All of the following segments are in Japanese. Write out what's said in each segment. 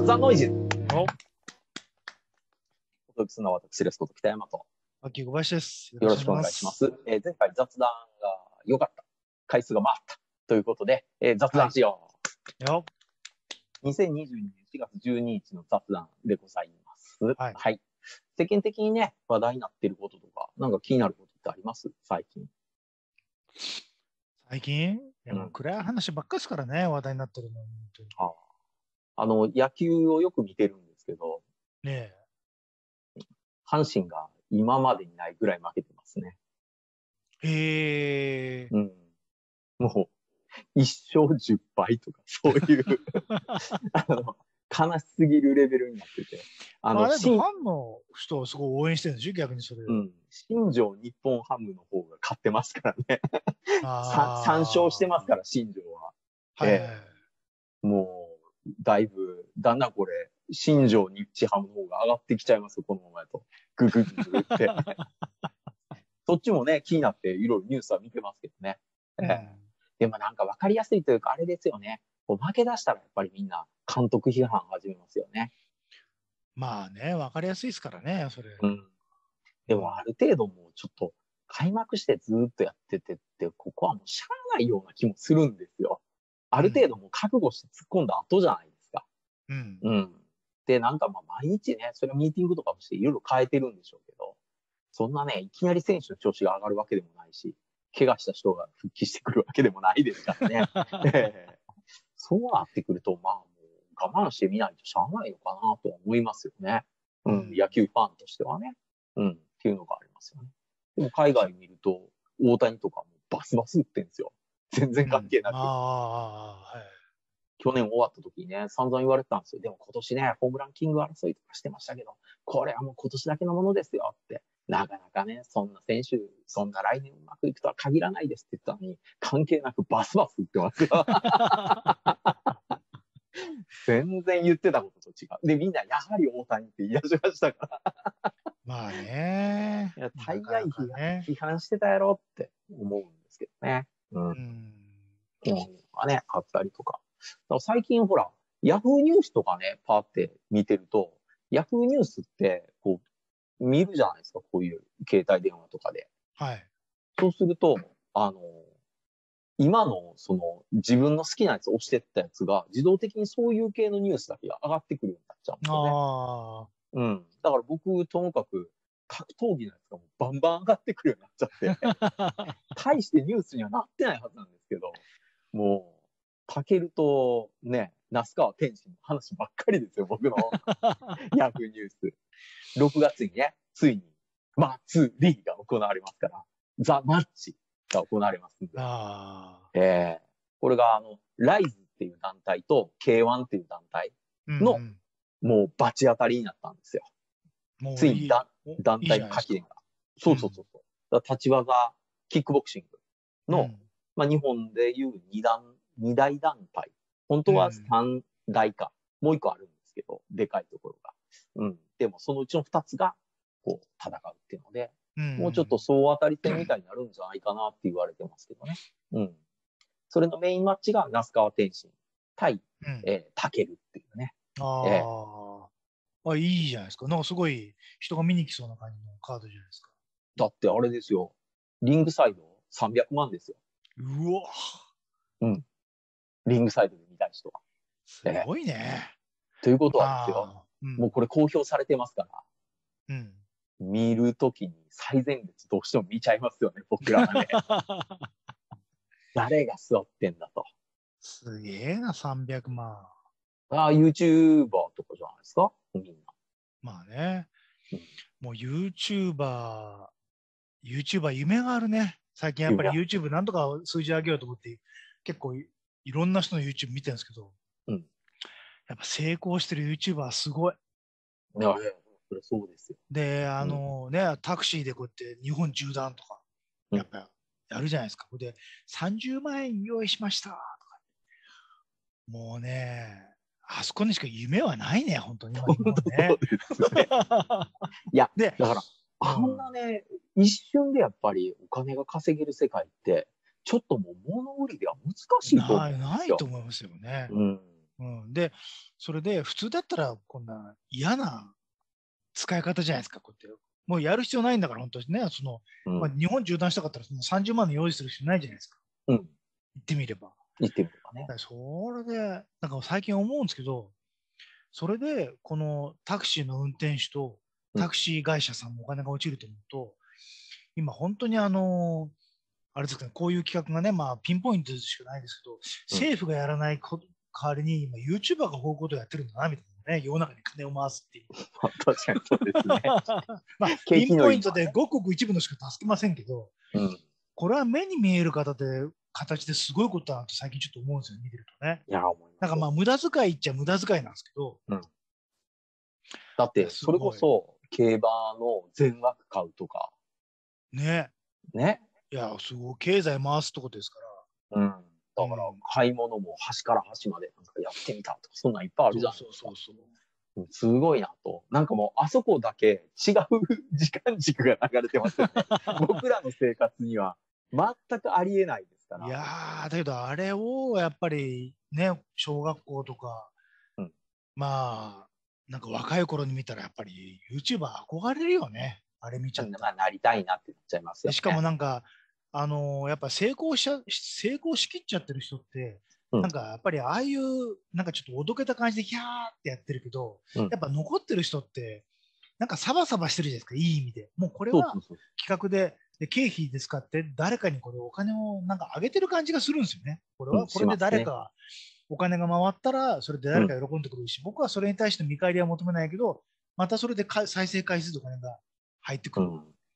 ザ・ノイジー。 お、 お届けするのは私ですこと北山と。 秋小林です。 よろしくお願いします。前回雑談が良かった。回数が回った。ということで、雑談しよう。 よ。 2022年4月12日の雑談でございます。 はい。 はい。世間的にね、話題になっていることとか、なんか気になることってあります最近。 最近でも暗い話ばっかですからね、話題になってるの。 野球をよく見てるんですけど、 ね阪神が今までにないぐらい負けてますね。 え。 もう、1勝10敗とか、そういう悲しすぎるレベルになってて。 でもファンの人をすごい応援してるんでしょ逆にそれ。 新庄日本ハムの方が勝ってますからね。3勝してますから、新庄は。もう、だんだんこれ、新庄日ハムの方が上がってきちゃいますよ、このままやと。ググググって。そっちもね、気になっていろいろニュースは見てますけどね。でもなんか分かりやすいというか、あれですよね。負け出したらやっぱりみんな監督批判始めますよね。 まあね、分かりやすいですからね、それ。 でもある程度もうちょっと開幕してずっとやっててって、ここはもうしゃあないような気もするんですよ。ある程度もう覚悟して突っ込んだ後じゃないですか。で、なんかまあ毎日ね、それはミーティングとかもしていろいろ変えてるんでしょうけど、そんなね、いきなり選手の調子が上がるわけでもないし、怪我した人が復帰してくるわけでもないですからね。そうなってくると、まあもう我慢してみないとしゃあないのかなとは思いますよね。野球ファンとしてはね。っていうのがありますよね。でも海外見ると、大谷とかもバスバス打ってんですよ。全然関係なく。去年終わった時にね、散々言われてたんですよ。でも今年ね、ホームランキング争いとかしてましたけど、これはもう今年だけのものですよって。なかなかね、そんな選手、そんな来年うまくいくとは限らないですって言ったのに、関係なくバスバス打ってますよ。全然言ってたことと違う。で、みんなやはり大谷って言い出しましたから。 まあね。 大概批判してたやろって思うんですけどね。っていうのがね、あったりとか。最近ほら、ヤフーニュースとかね、パーって見てると、ヤフーニュースって、こう、見るじゃないですか、こういう携帯電話とかで。そうすると、今の、自分の好きなやつ押してったやつが、自動的にそういう系のニュースだけが上がってくるようになっちゃうんですよね。だから僕、ともかく、格闘技のやつがもうバンバン上がってくるようになっちゃって、大してニュースにはなってないはずなんですけど、もう、タケルとね、那須川天心の話ばっかりですよ、僕のヤフーニュース。6月にね、ついに、祭りが行われますから、ザ・マッチが行われますんで。これが、ライズっていう団体と K1 っていう団体の、もうバチ当たりになったんですよ。ついに団体垣根が。そう。立ち技、キックボクシングの、日本でいう2大団体。本当は3大か。もう1個あるんですけど、でかいところが。でもそのうちの2つが、こう、戦うっていうので、もうちょっと総当たり戦みたいになるんじゃないかなって言われてますけどね。それのメインマッチが那須川天心対、タケルっていうね。 いいじゃないですか。なんかすごい人が見に来そうな感じのカードじゃないですか。 だってあれですよ。リングサイド300万ですよ。 うわ。 リングサイドで見たい人は。 すごいね。 ということはですよ。もうこれ公表されてますから。見るときに最前列どうしても見ちゃいますよね、僕らはね。誰が座ってんだと。 すげえな、300万。 YouTuber とかじゃないですかみんな。 まあね。もうYouTuber 夢があるね。最近やっぱり YouTube なんとか数字上げようと思って、結構いろんな人の YouTube 見てるんですけど、やっぱ成功してる YouTuber はすごい。 いや、それそうですよ。 で、タクシーでこうやって日本縦断とか、やっぱやるじゃないですか。で、30万円用意しましたとか。もうね、あそこにしか夢はないね、本当に。 本当そうですね。いや、だから、あんなね、一瞬でやっぱりお金が稼げる世界って、ちょっともう物売りでは難しいと思うんですよ。 ないと思いますよね。 うん。で、それで、普通だったら、こんな嫌な使い方じゃないですか、こうやって。もうやる必要ないんだから、本当にね。日本縦断したかったら、その30万の用意する必要ないじゃないですか。 うん。 言ってみれば。 言ってみればね。 それで、なんか最近思うんですけど、それで、このタクシーの運転手とタクシー会社さんもお金が落ちると思うと、今本当にあれですかね、こういう企画がね、まあピンポイントしかないですけど、政府がやらない代わりに、今 YouTuber がこういうことをやってるんだな、みたいなね、世の中に金を回すっていう。 確かにそうですね。 まあ、ピンポイントでごくごく一部のしか助けませんけど、これは目に見える形ですごいことだなと最近ちょっと思うんですよ、見てるとね。 いや、思います。 なんかまあ、無駄遣いっちゃ無駄遣いなんですけど。 だって、それこそ、競馬の全額買うとか。 ね。 ね。 いや、すごい、経済回すってことですから。だから、買い物も端から端までなんかやってみたとか、そんなんいっぱいあるじゃないですか。すごいなと。なんかもう、あそこだけ違う時間軸が流れてますよね。僕らの生活には全くありえないですから。 いやー、だけどあれをやっぱりね、小学校とか、まあ、なんか若い頃に見たらやっぱり YouTuber 憧れるよね。あれ見ちゃった。 なりたいなって言っちゃいますよね。 しかもなんか、やっぱ成功しきっちゃってる人って、なんかやっぱりああいう、なんかちょっとおどけた感じでヒャーってやってるけど、やっぱ残ってる人って、なんかサバサバしてるじゃないですか、いい意味で。もうこれは企画で、経費で使って誰かにこれお金をなんかあげてる感じがするんですよね。これで誰かお金が回ったら、それで誰か喜んでくれるし、僕はそれに対して見返りは求めないけど、またそれで再生回数とお金が入ってくる。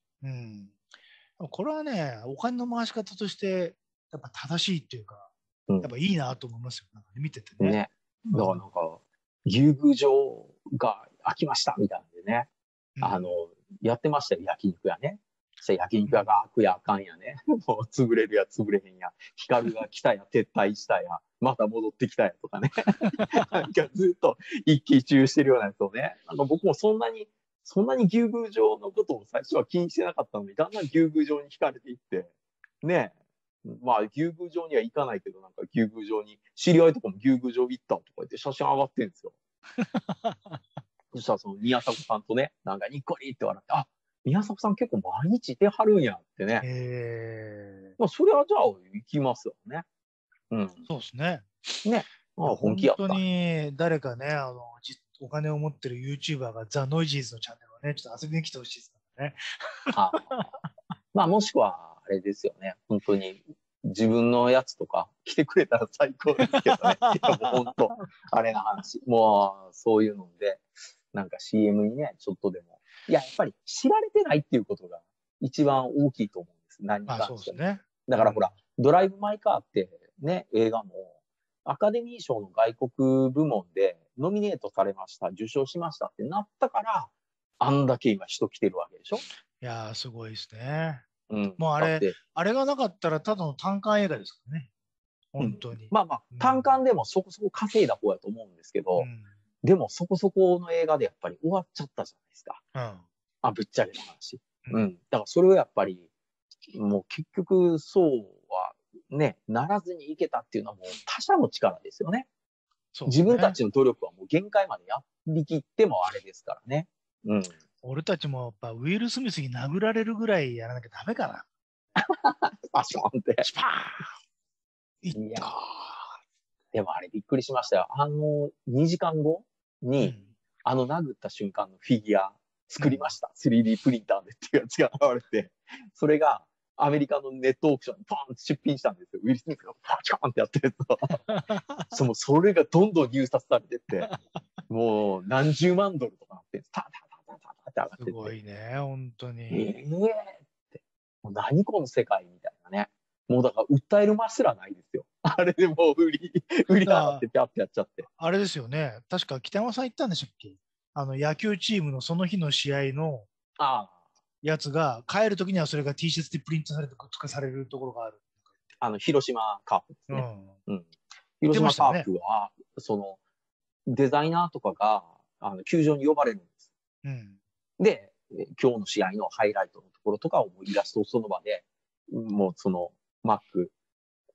これはね、お金の回し方として、やっぱ正しいっていうか、やっぱいいなと思いますよ。なんか見ててね。 だからなんか、牛宮城が開きましたみたいなんでね。やってましたよ、焼肉屋ね。焼肉屋が開くやあかんやね。もう潰れるや潰れへんや。光が来たや撤退したや。また戻ってきたやとかね。なんかずっと一喜一憂してるようなやつをね。僕もそんなに牛宮城のことを最初は気にしてなかったのに、だんだん牛宮城に惹かれていって、ねまあ、牛宮城には行かないけど、なんか牛宮城に、知り合いとかも牛宮城行ったとか言って写真上がってんですよ。そしたらその宮迫さんとね、なんかにっこりって笑って、あ、宮迫さん結構毎日いてはるんやってね。まあ、それはじゃあ行きますよね。 そうですね。 ね。本気やった。 本当に誰かね、お金を持ってる YouTuber がザ・ノイジーズのチャンネルをね、ちょっと遊びに来てほしいですからね。 まあ、もしくは、あれですよね。本当に、自分のやつとか来てくれたら最高ですけどね。いや、もう本当、あれな話。もう、そういうので、なんか CM にね、ちょっとでも。いや、やっぱり知られてないっていうことが一番大きいと思うんです。何に関しても。だからほら、ドライブ・マイ・カーってね、映画も、アカデミー賞の外国部門でノミネートされました、受賞しましたってなったから、あんだけ今人来てるわけでしょ。 いやー、すごいですね。もうあれがなかったらただの単館映画ですからね。本当に。 まあまあ、単館でもそこそこ稼いだ方やと思うんですけど、でもそこそこの映画でやっぱり終わっちゃったじゃないですか。ぶっちゃけた話。だからそれをやっぱり、もう結局そうはね、ならずにいけたっていうのはもう他者の力ですよね。自分たちの努力はもう限界までやりきってもあれですからね。 俺たちもやっぱウィル・スミスに殴られるぐらいやらなきゃダメかな。 パションって。 スパーンいった。 でもあれびっくりしましたよ。2時間後に、殴った瞬間のフィギュア作りました。3D プリンターでっていうやつが現れて、それがアメリカのネットオークションにポンって出品したんですよ。ウィル・スミスがパチコーンってやってるやつそれがどんどん入札されてって、もう何十万ドルとかなって、タタタタタタって上がってて。 すごいね、本当に。 ってもう何この世界みたいなね。もうだから訴えるますらないですよ。あれでもう売り払ってピャってやっちゃって。 あれですよね。確か北山さん言ったんでしたっけ？野球チームのその日の試合のやつが帰るときにはそれが T シャツでプリントされてくっつかされるところがある。 広島カープですね。広島カープは、デザイナーとかが、球場に呼ばれるんです。で、今日の試合のハイライトのところとかをイラストをその場で、もうマック、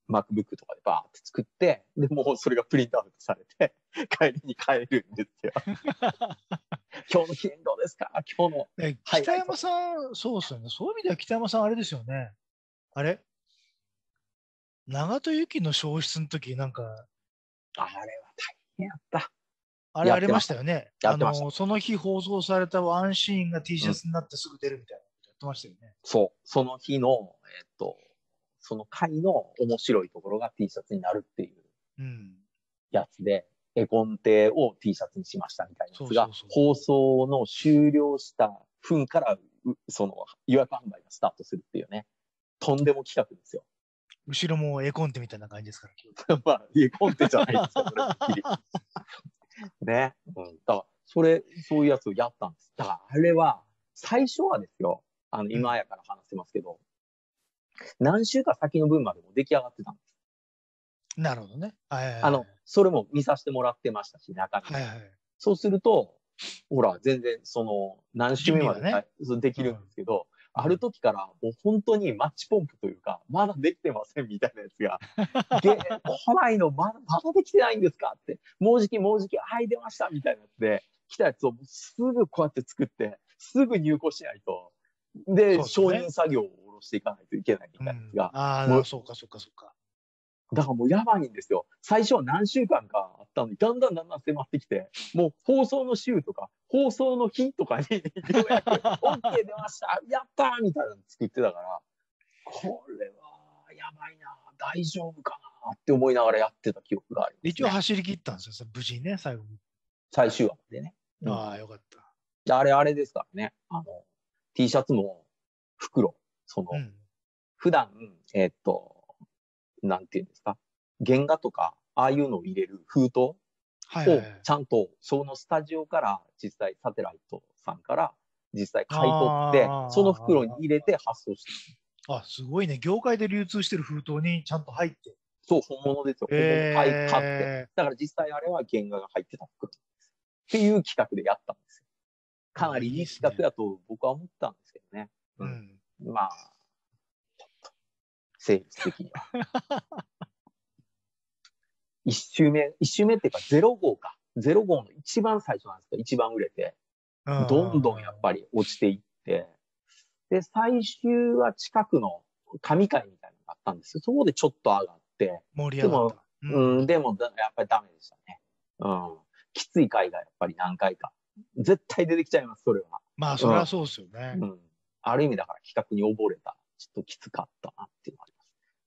MacBook とかでバーって作って、で、もうそれがプリントアウトされて、帰りに帰るんですよ。今日の記念どうですか？今日の。 北山さん、そうですよね。そういう意味では北山さんあれですよね。あれ長門由紀の消失の時、なんか、 あれは大変やった。 あれありましたよね。 やってました。 その日放送されたワンシーンが T シャツになってすぐ出るみたいなことやってましたよね。 そう。その日の、その回の面白いところが T シャツになるっていうやつで、絵コンテを T シャツにしましたみたいなやつが、放送の終了した分から、その予約販売がスタートするっていうね、とんでも企画ですよ。 後ろも絵コンテみたいな感じですから。まあ、絵コンテじゃないですか、それはっきり。ね。だから、そういうやつをやったんです。だから、あれは、最初はですよ、今やから話せますけど、何週か先の分までも出来上がってたんです。 なるほどね。 それも見させてもらってましたし、中身。そうすると、ほら、全然、何週目まで、できるんですけど、ある時からもう本当にマッチポンプというか、まだできてませんみたいなやつが、来ないのまだできてないんですかって、もうじき、はい、出ましたみたいなやつで、来たやつをすぐこうやって作って、すぐ入稿しないと、で、承認作業を下ろしていかないといけないみたいなやつが。 ああ、そうか。 だからもうやばいんですよ。最初は何週間かあったのに、だんだん迫ってきて、もう放送の週とか、放送の日とかに、ようやく、OK 出ましたやったーみたいなの作ってたから、これはやばいな、大丈夫かなって思いながらやってた記憶があります、ね。 一応走り切ったんですよ、無事にね、最後に。 最終話でね。 ああ、よかった。 あれですからね。T シャツも袋、普段、なんていうんですか、原画とか、ああいうのを入れる封筒を、ちゃんと、そのスタジオから、実際、サテライトさんから、実際買い取って、その袋に入れて発送してる。すごいね。業界で流通してる封筒にちゃんと入って。 そう、本物ですよ。本物買って。だから実際あれは原画が入ってた袋です。っていう企画でやったんですよ。かなりいい企画だと僕は思ったんですけどね。まあ、ちょっと、セールス的には。一周目っていうか0号か。0号の一番最初なんですけど、一番売れて、どんどんやっぱり落ちていって、で、最終は近くの神会みたいなのがあったんですよ。そこでちょっと上がって、 でも、 でもやっぱりダメでしたね。きつい回がやっぱり何回か。絶対出てきちゃいます、それは。 まあ、それはそうですよね。 ある意味だから企画に溺れた。ちょっときつかったなっていうのがあります。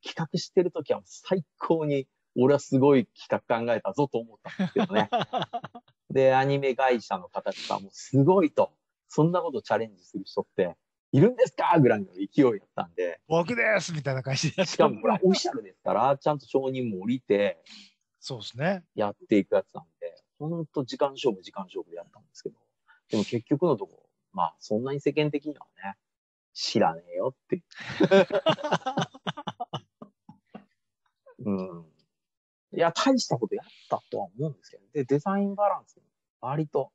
企画してるときは最高に、俺はすごい企画考えたぞと思ったんですけどね。で、アニメ会社の方々もすごいと、そんなことチャレンジする人っているんですかぐらいの勢いだったんで。 僕ですみたいな感じで。 しかも、ほら、オフィシャルですから、ちゃんと承認も降りて、 そうですね。 やっていくやつなんで、ほんと時間勝負でやったんですけど、でも結局のところ、まあ、そんなに世間的にはね、知らねえよって。いや、大したことやったとは思うんですけど、で、デザインバランス、割と、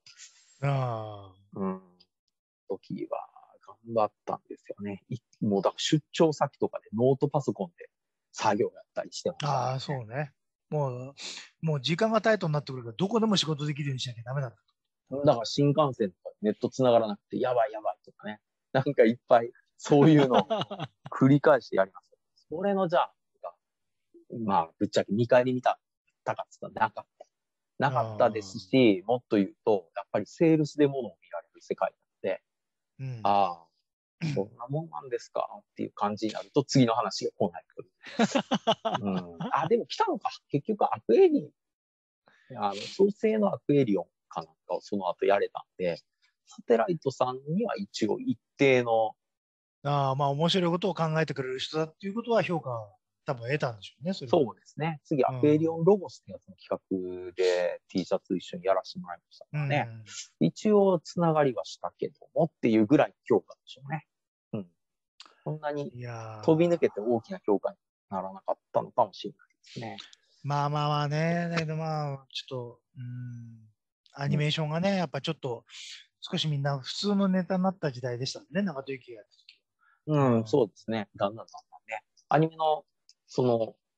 時は頑張ったんですよね。もうだから出張先とかでノートパソコンで作業やったりしてました、 ね。そうね。もう時間がタイトになってくるから、どこでも仕事できるようにしなきゃダメだ。 だから新幹線とかネット繋がらなくて、やばいとかね。なんかいっぱい、そういうのを繰り返してやります。それのじゃあ、まあ、ぶっちゃけ見返り見たかっつったらなかったですし、もっと言うと、やっぱりセールスで物を見られる世界なので、ああ、そんなもんなんですかっていう感じになると、次の話が来ないと。でも来たのか。結局、アクエリオン、創生のアクエリオンかなんかをその後やれたんで、サテライトさんには一応一定の。 まあ、面白いことを考えてくれる人だっていうことは評価多分得たんでしょうね。 そうですね。次、アクエリオンロゴスってやつの企画で T シャツ一緒にやらせてもらいましたからね。一応つながりはしたけどもっていうぐらい評価でしょうね。そんなに飛び抜けて大きな評価にならなかったのかもしれないですね。 まあね。だけどまあ、ちょっと、アニメーションがね、やっぱちょっと、少しみんな普通のネタになった時代でしたね、長門由紀がやった時。 そうですね。だんだんね。アニメの、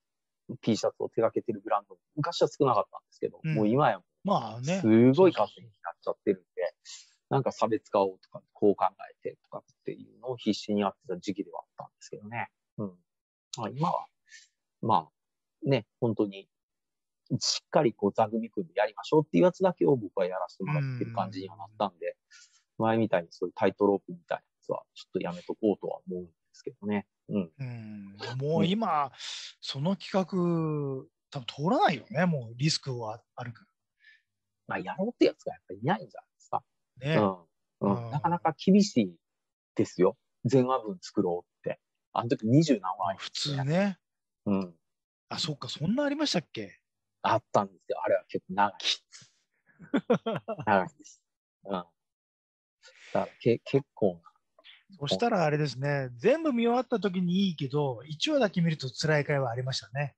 T シャツを手掛けてるブランドも昔は少なかったんですけど、もう今やまあね、 すごい数になっちゃってるんで、なんか差別化をとか、こう考えてとかっていうのを必死にやってた時期ではあったんですけどね。今は、まあ、ね、本当に、しっかりこう座組組んでやりましょうっていうやつだけを僕はやらせてもらってる感じにはなったんで、前みたいにそういうタイトロープみたいなやつはちょっとやめとこうとは思うんですけどね。 もう今、その企画、多分通らないよね、もうリスクはあるから。 まあ、やろうってやつがやっぱりいないんじゃないですか。 ね。 なかなか厳しいですよ。前話文作ろうって。あの時20何話、 普通ね。あ、そっか、そんなありましたっけ？ あったんですよ。あれは結構長い。長いです。だから結構な。 そしたらあれですね、全部見終わった時にいいけど、1話だけ見ると辛い回はありましたね。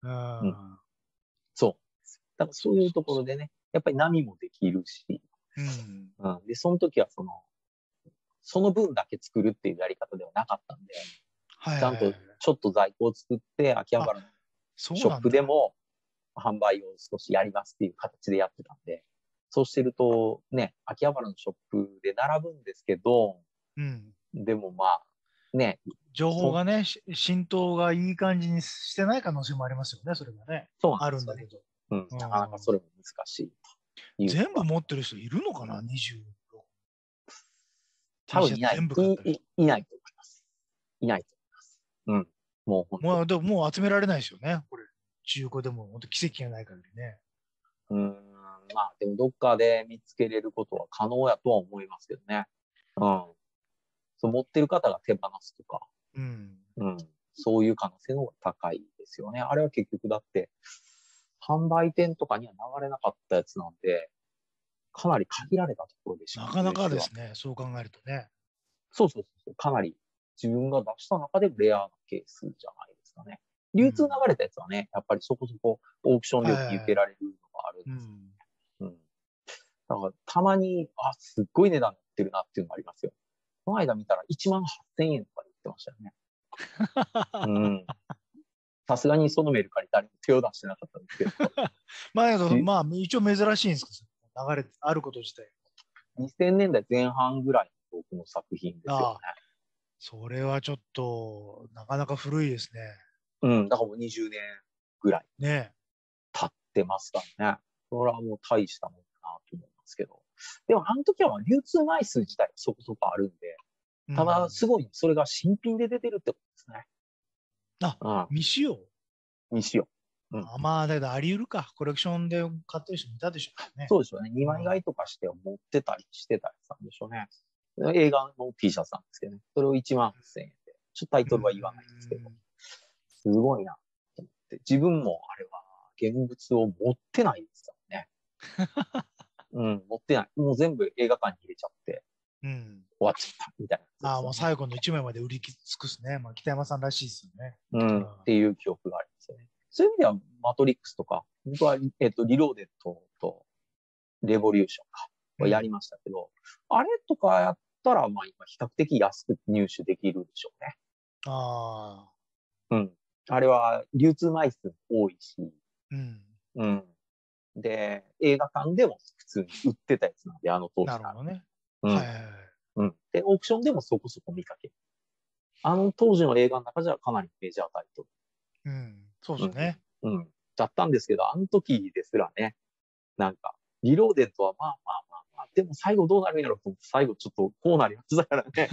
そう。だからそういうところでね、やっぱり波もできるし、で、その時はその分だけ作るっていうやり方ではなかったんで、ちゃんとちょっと在庫を作って、秋葉原のショップでも販売を少しやりますっていう形でやってたんで、そうしてるとね、秋葉原のショップで並ぶんですけど、でもまあ、ね。 情報がね、浸透がいい感じにしてない可能性もありますよね、それがね。 そうなんですよね。あるんだけど。なかなかそれも難しい。 全部持ってる人いるのかな、26。 多分いない。いないと思います。いないと思います。もう本当に。 もう集められないですよね、これ。中古でも本当奇跡がない限りね。 まあでもどっかで見つけれることは可能やとは思いますけどね。そう持ってる方が手放すとか、そういう可能性の方が高いですよね。あれは結局だって、販売店とかには流れなかったやつなんで、かなり限られたところでしょ。 なかなかですね、そう考えるとね。 そう。かなり自分が出した中でレアなケースじゃないですかね。流通流れたやつはね、やっぱりそこそこオークションで見受けられるのがあるんですよね。だからたまに、すっごい値段になってるなっていうのがありますよ。この間見たら1万8000円とかで売ってましたよね。さすがにそのメルカリ誰も手を出してなかったんですけど。 まあ、一応珍しいんですけど、流れあること自体。 2000年代前半ぐらいの僕の作品ですよね。 それはちょっと、なかなか古いですね。 だからもう20年ぐらい。経ってますからね。それはもう大したもんだなと思いますけど。でもあの時は流通枚数自体そこそこあるんで、ただすごいそれが新品で出てるってことですね。 未使用未使用。 まあ、だけどあり得るか。コレクションで買ってる人もいたでしょうね。 そうでしょうね。2枚買いとかして持ってたりしてたりしたんでしょうね。映画の T シャツなんですけどね。それを1万8000円で。ちょっとタイトルは言わないんですけど。すごいなと思って。自分もあれは現物を持ってないですからね。持ってない。もう全部映画館に入れちゃって。終わっちゃったみたいな、 もう最後の1枚まで売り尽くすね。まあ、北山さんらしいですよね。 っていう記憶がありますよね。そういう意味では、マトリックスとか、僕は、リローデットと、レボリューションか、はやりましたけど、あれとかやったら、まあ今、比較的安く入手できるでしょうね。あれは、流通枚数多いし、で、映画館でも普通に売ってたやつなんで、あの当時。 なるほどね。 で、オークションでもそこそこ見かける。あの当時の映画の中じゃかなりメジャータイトル。そうですね。 だったんですけど、あの時ですらね、なんか、リローデットはまあ、でも最後どうなるんやろうと思って、最後ちょっとこうなりましたからね。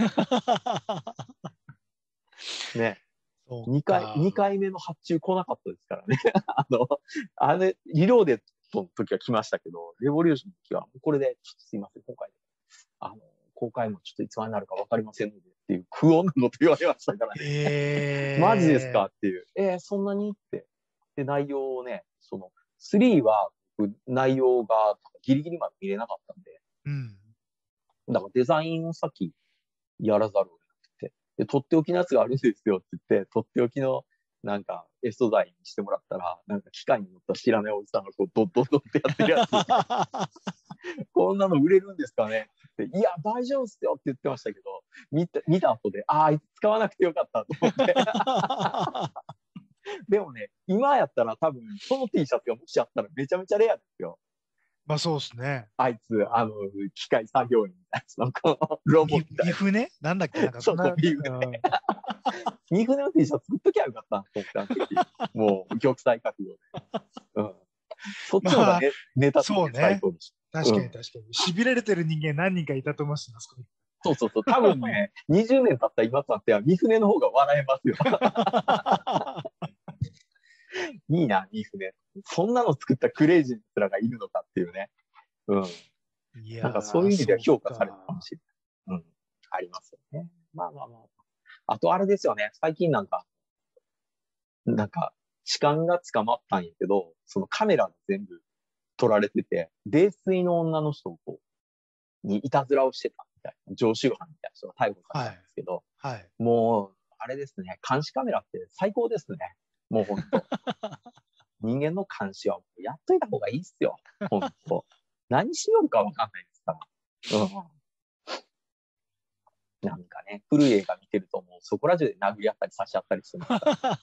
ね。2回目の発注来なかったですからね。リローデットの時は来ましたけど、レボリューションの時は、これで、ちょっとすいません、今回で。公開もちょっといつまでになるか分かりませんのでっていう不穏なこと言われましたからね。マジですかっていう。そんなにって。で、内容をね、3は内容がギリギリまで見れなかったんで。だからデザインを先やらざるを得なくて。で、とっておきのやつがあるんですよって言って、とっておきのなんか、素材にしてもらったら、なんか機械に乗った知らないおじさんがこう、ドッドッドってやってるやつ。こんなの売れるんですかねっていや、大丈夫っすよって言ってましたけど、見た後で、あいつ使わなくてよかったと思って。 でもね、今やったら多分、その T シャツがもしあったらめちゃめちゃレアですよ。 まあそうですね。 あいつ、機械作業員みたいな、このロボみたいな。 岐阜ねなんだっけなんかそうそう、ビーフうんね。三船の T シャツ作っときゃよかったなと思って、あの時。もう、玉砕覚悟で。うん。そっちの方がまあ、 ネタとそうねして最高でしょ。 確かに確かに。痺れてる人間何人かいたと思いますあそこに。 そうそうそう。多分ね、20年経った今となっては、三船の方が笑えますよ。いいな、三船。そんなの作ったクレイジーな奴らがいるのかっていうね。うん。 いやなんかそういう意味では評価されたかか。 もしれない。うん。ありますよね。まあまあまあ。あとあれですよね。最近なんか、痴漢が捕まったんやけど、そのカメラで全部撮られてて、泥酔の女の人をにいたずらをしてたみたいな、常習犯みたいな人が逮捕されたんですけど、 はい。 もう、あれですね、監視カメラって最高ですね。もう本当人間の監視はもうやっといた方がいいっすよ。本当何しようかわかんないですから。うん。なんかね、古い映画見てるともうそこら中で殴り合ったり刺し合ったりしてますから。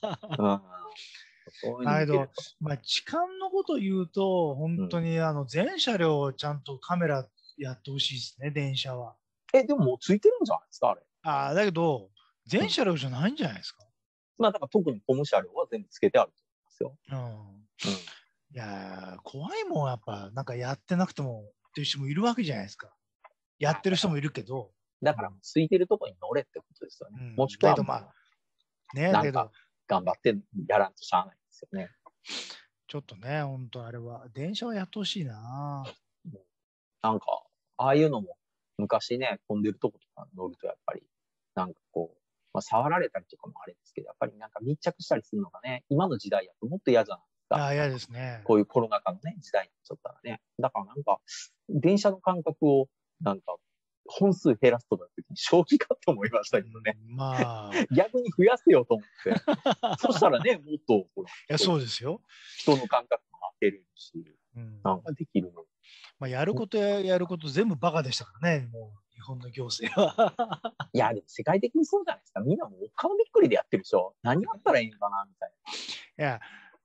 うん。そういうのだけど、 見てると。 まあ、痴漢のこと言うと、本当に全車両ちゃんとカメラやってほしいですね、電車は。 でももうついてるんじゃないですか、あれ。 だけど、全車両じゃないんじゃないですか。 まあ、だから特にコム車両は全部つけてあると思いますよ。 いや怖いもん、やっぱ、なんかやってなくてもっていう人もいるわけじゃないですか。やってる人もいるけど。 だから、ついてるとこに乗れってことですよね。もしくは、 だけどまあ、ね、だけど、 頑張ってやらんとしゃあないですよね。 ちょっとね、本当あれは、電車はやってほしいな。 なんか、ああいうのも、昔ね、混んでるとことか乗ると、やっぱり、なんかこう、まあ、触られたりとかもあれですけど、やっぱりなんか密着したりするのがね、今の時代やともっと嫌じゃないですか。 嫌ですね。 こういうコロナ禍のね、時代になっちゃったらね。だからなんか、電車の間隔を、なんか、本数減らすとかって正気かと思いましたけどね。 まあ。 逆に増やせよと思って。そしたらね、もっと、ほら。いや、そうですよ。 人の感覚も当てるし、なんかできるの。 まあ、やること全部バカでしたからね、もう、日本の行政は。 いや、でも世界的にそうじゃないですか。みんなもうお顔びっくりでやってるでしょ。何やったらいいのかな、みたいな。いや、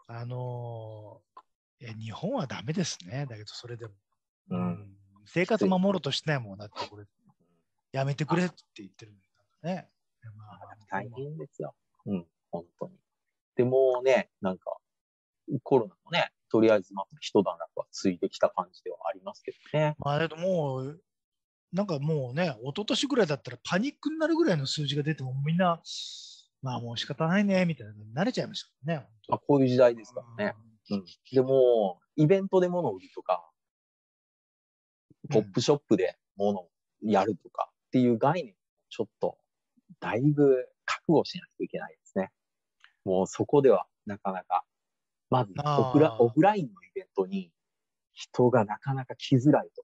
日本はダメですね。だけど、それでも。生活守ろうとしてないもんだって、これ。やめてくれって言ってるんだね。 大変ですよ。本当に。でもね、なんか、コロナもね、とりあえずまた一段落はついてきた感じではありますけどね。 まあ、だけどもう、なんかもうね、一昨年ぐらいだったらパニックになるぐらいの数字が出てもみんな、まあもう仕方ないね、みたいな慣れちゃいましたね。 こういう時代ですからね。でも、イベントで物を売るとか、ポップショップで物をやるとかっていう概念をちょっと、だいぶ覚悟しないといけないですね。もうそこではなかなか、まずオフラインのイベントに人がなかなか来づらいと。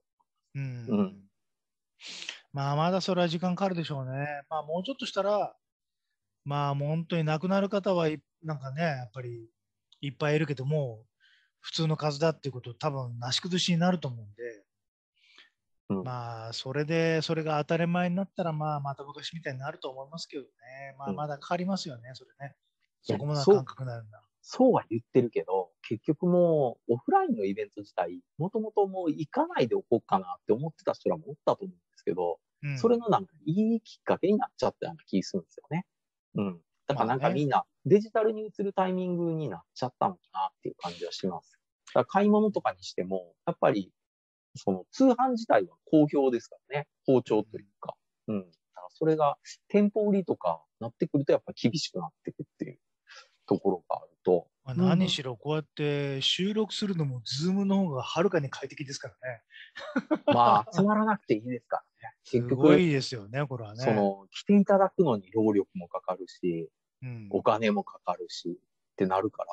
まあまだそれは時間かかるでしょうね。まあもうちょっとしたら、まあもう本当に亡くなる方はなんかね、やっぱりいっぱいいるけども、普通の数だっていうこと多分なし崩しになると思うんで、まあそれが当たり前になったらまた昔みたいになると思いますけどね。まあまだかかりますよね、それね。そこまで感覚になるんだ。 そうは言ってるけど、結局もうオフラインのイベント自体、もともともう行かないでおこうかなって思ってた人らもおったと思うんですけど、それのなんかいいきっかけになっちゃったような気するんですよね。だからなんかみんなデジタルに移るタイミングになっちゃったのかなっていう感じはします。だから買い物とかにしても、やっぱりその通販自体は好評ですからね。好調というか。だからそれが店舗売りとかなってくるとやっぱ厳しくなってくるっていうところがあると。 何しろこうやって収録するのもズームの方がはるかに快適ですからね。 まあ、集まらなくていいですからね。 結局。すごいですよね、これはね。 来ていただくのに労力もかかるし、お金もかかるし、ってなるから。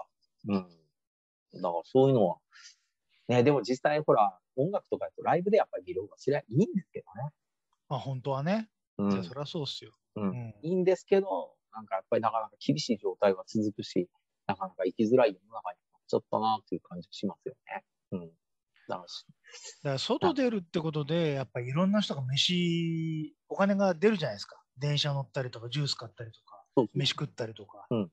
だからそういうのは、ね、でも実際ほら、音楽とかやとライブでやっぱり見る方がそれはいいんですけどね。 まあ本当はね。そりゃそうっすよ。 いいんですけど、なんかやっぱりなかなか厳しい状態が続くし、なかなか生きづらい世の中になっちゃったなっていう感じがしますよね。 だから外出るってことで、やっぱりいろんな人がお金が出るじゃないですか。電車乗ったりとか、ジュース買ったりとか、飯食ったりとか。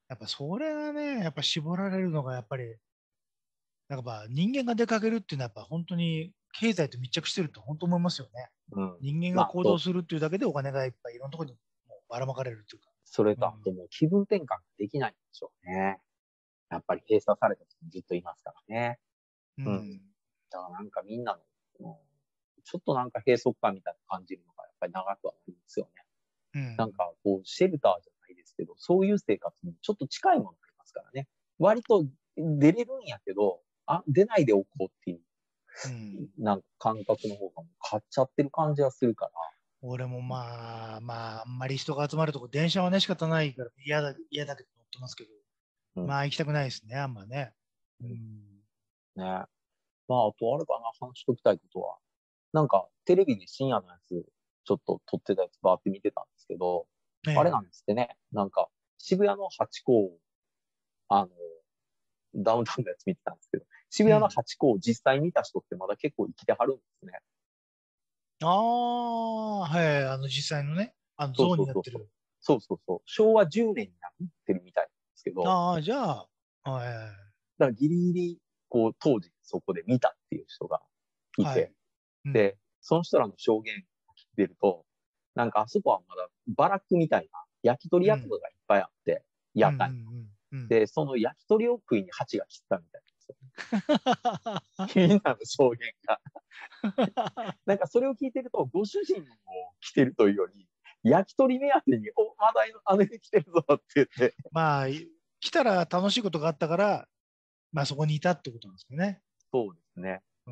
やっぱそれがね、やっぱ絞られるのがやっぱり、なんか人間が出かけるっていうのはやっぱ本当に経済と密着してると本当思いますよね。 うん。 人間まあ、 が行動するっていうだけでお金がいっぱいいろんなところにもうばらまかれるっていうか。 それとあとうん。 もう気分転換ができないんでしょうね。やっぱり閉鎖された人もずっといますからね。うん。 うん。 だからなんかみんなの、ちょっとなんか閉塞感みたいな感じるのがやっぱり長くはなりますよね。 うん。 なんかこう、シェルターじゃないですけど、そういう生活にちょっと近いものがありますからね。割と出れるんやけど、出ないでおこうっていう、 うん。 なんか感覚の方がもう買っちゃってる感じはするから。 俺もあんまり人が集まるとこ、電車はね、仕方ないから嫌だけど乗ってますけど、 うん。 まあ行きたくないですね、あんまね。うん。 ね。まあ、あとあるかな、話しときたいことは。なんか、テレビで深夜のやつ、ちょっと撮ってたやつバーって見てたんですけど、あれなんねですってね。なんか、渋谷のハチ公を、あの、ダウンタウンのやつ見てたんですけど、渋え。う谷のん。 ハチ公を実際見た人ってまだ結構生きてはるんですね。 ああ、はい、実際のね、 そう像そうそうそう。 になってる。 そうそうそう。昭和10年になってるみたいなんですけど、 ああ、じゃあ、はい、 だからギリギリ、こう、当時そこで見たっていう人がいはい。 て、 うん。 で、その人らの証言を聞いてると、なんかあそこはまだバラックみたいな焼き鳥うん。 屋とかがいっぱいあって、 うん。う屋台。 ん。うん。 で、その焼き鳥を食いに蜂が来てたみたいなんですよ。みんなの証言が。なんかそれを聞いてると、ご主人を来てるというより、焼き鳥目当てに、話題の姉に来てるぞって言って。 まあ、来たら楽しいことがあったから、まあそこにいたってことなんですよね。 そうですね。 うん。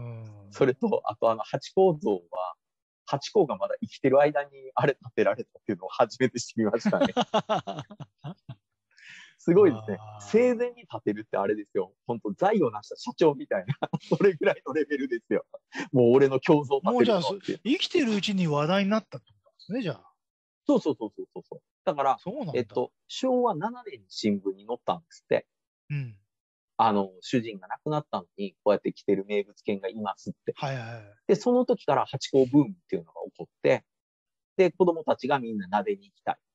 それと、あとハチ公像は、ハチ公がまだ生きてる間にあれ建てられたっていうのを初めて知りましたね。すごいですね。生あ前に建てるってあれですよ。本当財を成した社長みたいな、それぐらいのレベルですよ。もう俺の胸像あ、も建てうじゃあ、 るぞっていう。 生きてるうちに話題になったってことなんですね、じゃあ。 そうそうそうそうそう。だから、 そうなんだ。 昭和7年に新聞に載ったんですって。 うん。 主人が亡くなったのに、こうやって来てる名物犬がいますって。 はいはい。 で、その時からハチ公ブームっていうのが起こって、で、子供たちがみんな撫でに行きたいって。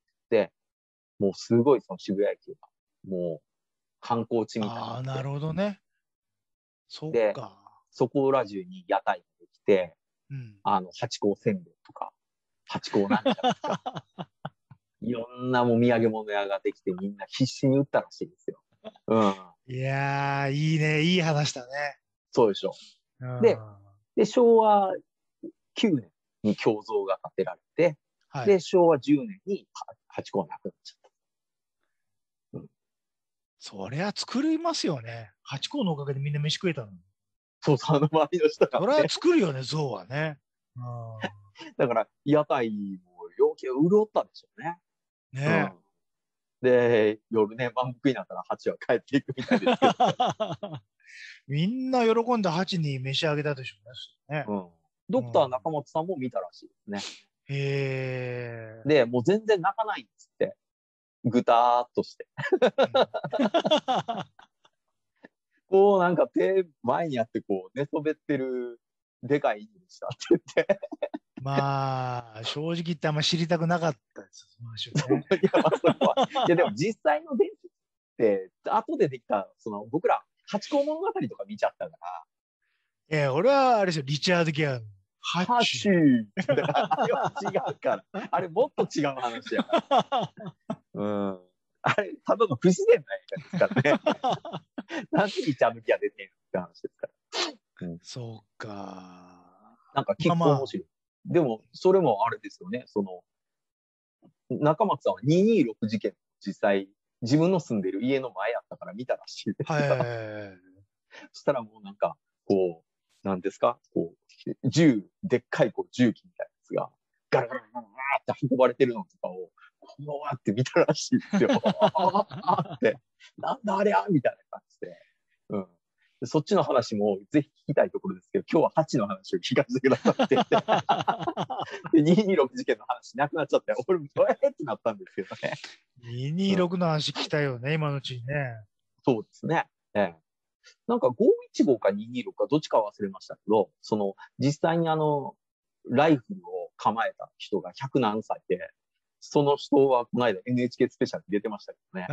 もうすごいその渋谷駅が、もう観光地みたいになああ、なって、 るほどね。そっで、 か。 そこら中に屋台ができて、 うん。 ハチ公せんべいとか、ハチ公なんちゃらとか、いろんなもう土産物屋ができてみんな必死に売ったらしいですよ。うん。 いやー、いいね、いい話だね。 そうでしょ。 うで、 ん。 昭和9年に胸像が建てられて、で、 はい。 昭和10年にハチ公がなくなっちゃった。うん、 そりゃ作りますよね。ハチ公のおかげでみんな飯食えたのに。 そうそう、周りの人がそりゃね。 作るよね、象はね。うだから、屋台も陽気を潤ったんでしょうね。 ん。ねうん。で、夜ね、満腹になったらハチは帰っていくみたいですけどね。 みんな喜んでハチに召し上げたでしょうね。 うん。ドクター中松さんも見たらしいですね。 へえ。 で、もう全然泣かないんですって。ぐたーっとして。 うん。 こうなんか手前にやってこう寝そべってるでかい犬でしたって言って。 まあ、正直言ってあんま知りたくなかったです、その話はね。 いや、まあそれは。いや、でも実際の伝説って後でできた、僕ら、ハチ公物語とか見ちゃったから、 俺はあれですよ、リチャード・ギアのハハチチ。 だからあれは違うから。あれもっと違う話やから。うん。あれ、ただの不自然な映画ですからね。なんでリチャード・ギア出てんのって話ですから。うん。 そうか。 なんか結まあまあ、 構面白い。でも、それもあれですよね。中松さんは226事件、実際、自分の住んでる家の前やったから見たらしいですはよ。 い。 そしたらもうなんか、こう、なんですかこう、でっかいこう重機みたいなやつが、ガラガラガラガラって運ばれてるのとかを、こうやって見たらしいですよ。あって、なんだありゃみたいな感じで。うん。そっちの話もぜひ聞きたいところですけど、今日は8の話を聞かせてくださってて、で226事件の話なくなっちゃって、俺も、ってなったんですけどね。うん、 226の話聞きたいよね、今のうちにね。 そうですね。なんか515か226かどっちか忘れましたけど、実際にライフルを構えた人が100何歳で、 その人はこの間 NHK スペシャルに出てましたけどね。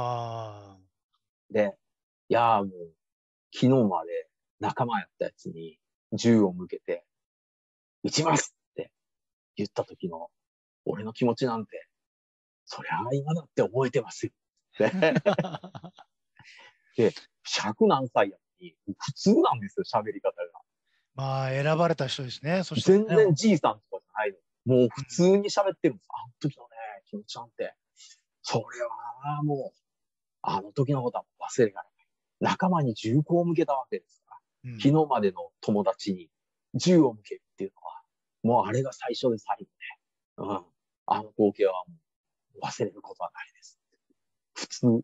で、いやーもう、昨日まで仲間やったやつに銃を向けて、撃ちますって言った時の俺の気持ちなんて、そりゃあ今だって覚えてますよって。で、100何歳やのに、普通なんですよ、喋り方が。 まあ、選ばれた人ですね。そしてね、全然じいさんとかじゃないの。もう普通に喋ってるんです。あの時のね、気持ちなんて。それはもう、あの時のことは忘れられない。仲間に銃口を向けたわけですから。昨日までの友達に銃を向けるっていうのは、もうあれが最初で最後で、あの光景はもう忘れることはないです。普通。も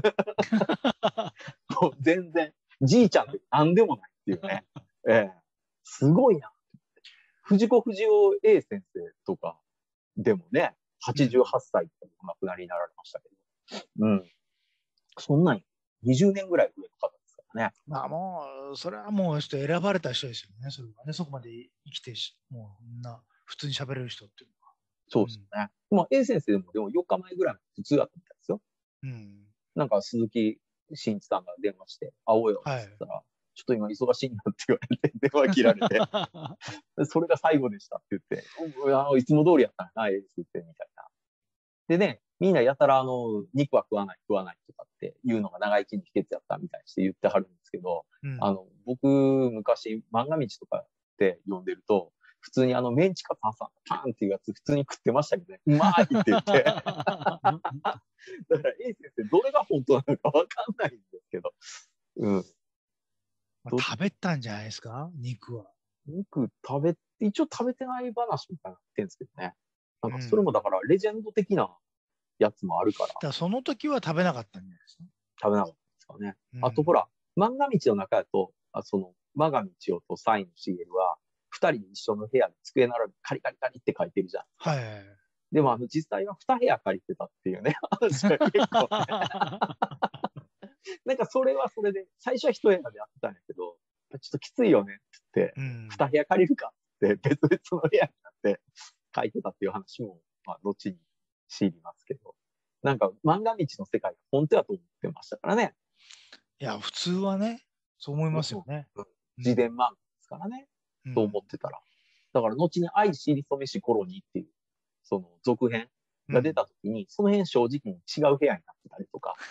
う全然、じいちゃんって何でもないっていうね。すごいな。藤子不二雄 A 先生とかでもね、88歳でお亡くなりになられましたけど。そんなに20年ぐらい上の方ですからね。 まあもう、それはもうちょっと選ばれた人ですよね。それはね、そこまで生きてもうみんな普通に喋れる人っていうのは。 そうですね。まあ A 先生でも4日前ぐらい普通だったみたいですよ。なんか鈴木真一さんが電話して、会おうよって言ったら、ちょっと今忙しいんだって言われて、電話切られて、それが最後でしたって言って、いつも通りやったんやな、A 先生みたいな。でね、みんなやたら肉は食わないとかっていうのが長生きに秘訣やったみたいにして言ってはるんですけど、僕、昔、漫画道とかって読んでると、普通にメンチカツ挟んパンっていうやつ普通に食ってましたけどね、うまいって言って。だから A 先生、どれが本当なのかわかんないんですけど。 食べたんじゃないですか、肉は。 肉一応食べてない話みたいになってるんですけどね。なんかそれもだからレジェンド的なやつもあるから。 だからその時は食べなかったんじゃないですか。 食べなかったんですかね。あとほら、漫画道の中だと、漫画道夫とサインのシゲルは、二人一緒の部屋で机並びカリカリカリって書いてるじゃん。 はい。 でも実際は二部屋借りてたっていうね、話が結構、なんかそれはそれで、最初は一部屋でやってたんやけど、ちょっときついよねって言って、二部屋借りるかって別々の部屋になって書いてたっていう話も、まあ、後に知りますけど、なんか漫画道の世界が本当だと思ってましたからね。 いや、普通はね、そう思いますよね。 自伝漫画ですからね、と思ってたら。だから後に愛しりそめしコロニーっていう、その続編が出た時に、その辺正直に違う部屋になってたりとか、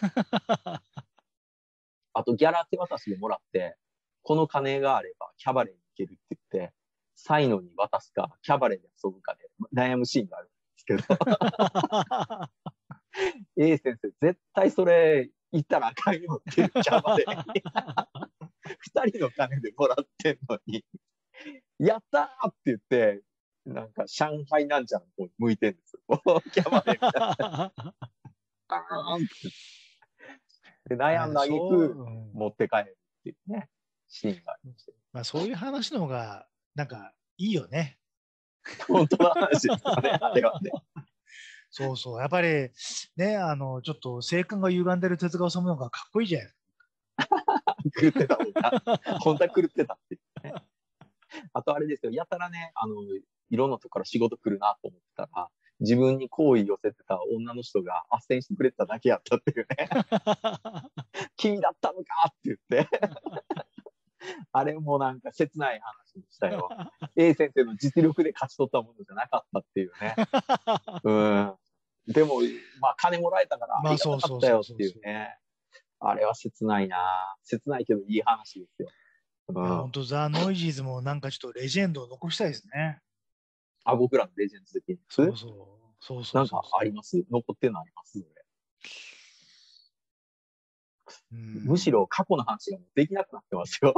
あとギャラ手渡しでもらって、この金があればキャバレーに行けるって言って、サイノに渡すか、キャバレーで遊ぶかで悩むシーンがあるんですけど、A 先生、絶対それ行ったらあかんよっていうキャバレーに。二人の金でもらってんのに、やったーって言って、なんか上海なんちゃらの方に向いてんですよ。キャバレーみたいな。あーんって。で、悩んだ挙句、持って帰るっていうね、シーンがありました。 まあそういう話の方が、なんかいいよね。 本当の話ですよね、あれはね。 そうそう。やっぱり、ね、ちょっと性感が歪んでる手塚治虫の方がかっこいいじゃん。 狂ってたもんな。本当は狂ってたっていうね。あとあれですよ、やたらね、いろんなとこから仕事来るなと思ってたら、自分に好意寄せてた女の人が斡旋してくれてただけやったっていうね。君だったのかって言って。あれもなんか切ない話でしたよ。A 先生の実力で勝ち取ったものじゃなかったっていうね。でも、まあ金もらえたからありがたかったよっていうね。あれは切ないな。切ないけどいい話ですよ。 本当ザ・ノイジーズもなんかちょっとレジェンドを残したいですね。 あ、僕らのレジェンド的に。 そう。 なんかあります残ってるのありますむしろ過去の話がもうできなくなってますよ。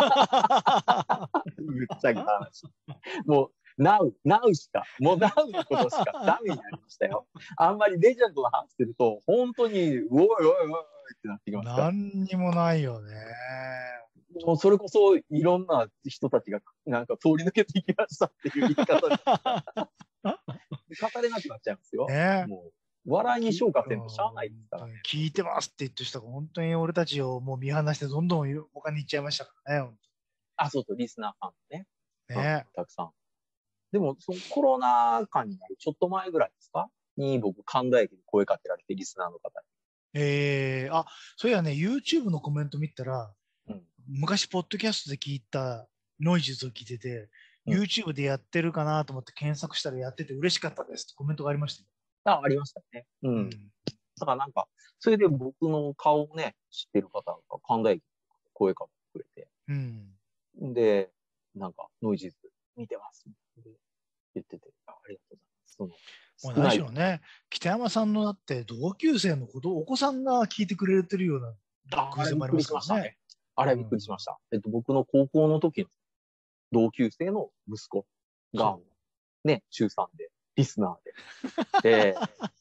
ぶっちゃけた話。もう、Now しか、もう Now のことしかダメになりましたよ。あんまりレジェンドの話すると、本当に、おいおいおいってなってきますから。 何にもないよね。 もうそれこそいろんな人たちがなんか通り抜けていきましたっていう言い方で語れなくなっちゃいますよ。もう笑いに昇華せんとしゃあないですから、ね。 聞いてますって言ってる人が本当に俺たちをもう見放してどんどん他に行っちゃいましたからね。 あ、そうそう、リスナーファンね。たくさん。でも、そのコロナ禍になるちょっと前ぐらいですかに僕、神田駅で声かけられて、リスナーの方あ、そういやね、YouTube のコメント見たら、 に。 昔、ポッドキャストで聞いたノイジーズを聞いてて、 うん YouTube でやってるかなと思って検索したらやってて嬉しかったですってコメントがありましたよ。 ありましたね。ううんん。だからなんか、それで僕の顔をね、知ってる方が神田駅で声かけてくれて、 うん。 で、なんか、ノイジーズ見てますって言ってて、ありがとうございます。 もう何しろね、北山さんのだって同級生のお子さんが聞いてくれてるような偶然もありますからね。 あれびっくりしました。僕の高校の時の同級生の息子が、ね、中3で、リスナーで。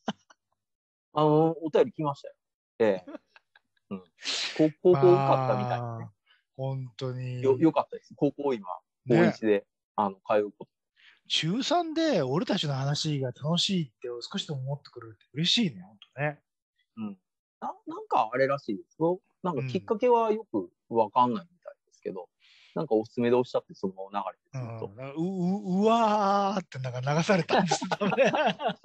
お便り来ましたよ。うん。高校受かったみたいなね。 本当に。 よかったです。高校今、高1で、通うこと。 中3で俺たちの話が楽しいって少しでも思ってくれるって嬉しいね、本当ね。 うん。なんかあれらしいですよ。なんかきっかけはよくわかんないみたいですけど、なんかおすすめでおっしゃってその流れでずっと。 うわーってなんか流されたんですよね。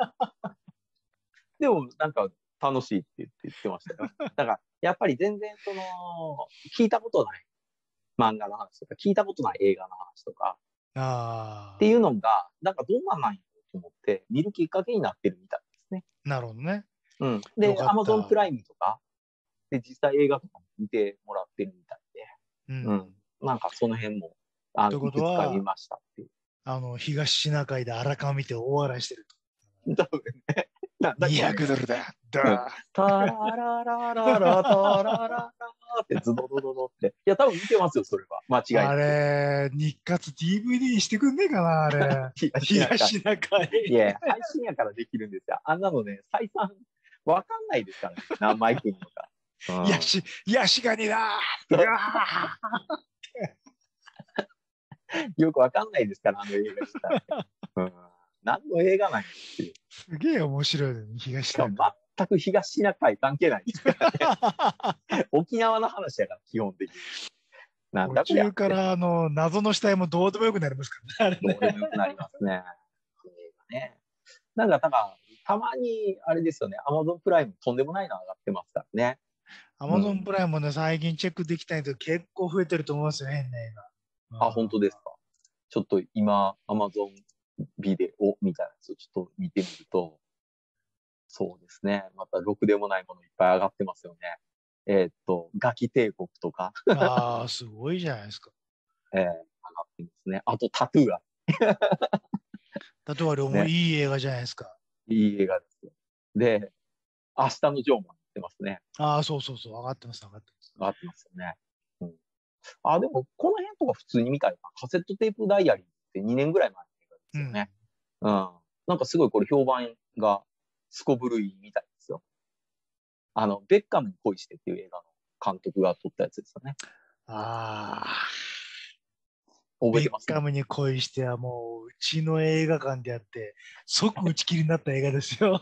でもなんか楽しいって言ってましたよ。だからやっぱり全然聞いたことない漫画の話とか、聞いたことない映画の話とか、っていうのが、なんかどんなんなんやろうと思って見るきっかけになってるみたいですね。 なるほどね。 うん。で、Amazon プライムとか、で、実際映画とかも見てもらってるみたいで、うん。なんかその辺も、いくつか見ましたっていう。 東シナ海で荒川見て大笑いしてると。多分ね。 200ドルだ。 タラララララタラララってズドドドドって。いや、多分見てますよ、それは。間違いない。 あれ、日活 DVD にしてくんねえかな、あれ。東シナ海。 いや、配信やからできるんですよ。あんなのね、採算わかんないですからね。何枚来るのか。 ヤシガニだよくわかんないですから、あの映画自体。何の映画なんですよ。 すげえ面白いね、東シナ海。 全く東シナ海関係ないですからね。沖縄の話やから、基本的に。 なんだこれ。途中から謎の死体もどうでもよくなりますからね。 どうでもよくなりますね。なんか、たまに、あれですよね、Amazon プライムとんでもないの上がってますからね。 Amazon プライムもね、最近チェックできたいけど、結構増えてると思いますよ、変な映画。本当ですか。ちょっと今、Amazon ビデオみたいなやつをちょっと見てみると、そうですね。また、ろくでもないものいっぱい上がってますよね。ガキ帝国とか。 すごいじゃないですか。 上がってますね。あと、タトゥーが。 タトゥーはもういい映画じゃないですか。 いい映画ですよ。で、明日のジョーも上がってますね。 そう、上がってます、上がってます。 上がってますよね。でも、この辺とか普通に見たいな。カセットテープダイアリーって2年ぐらい前の映画ですよね。なんかすごいこれ評判がすこぶるいいみたいですよ。ベッカムに恋してっていう映画の監督が撮ったやつですよね。 ベッカムに恋してはもう、うちの映画館でやって、即打ち切りになった映画ですよ。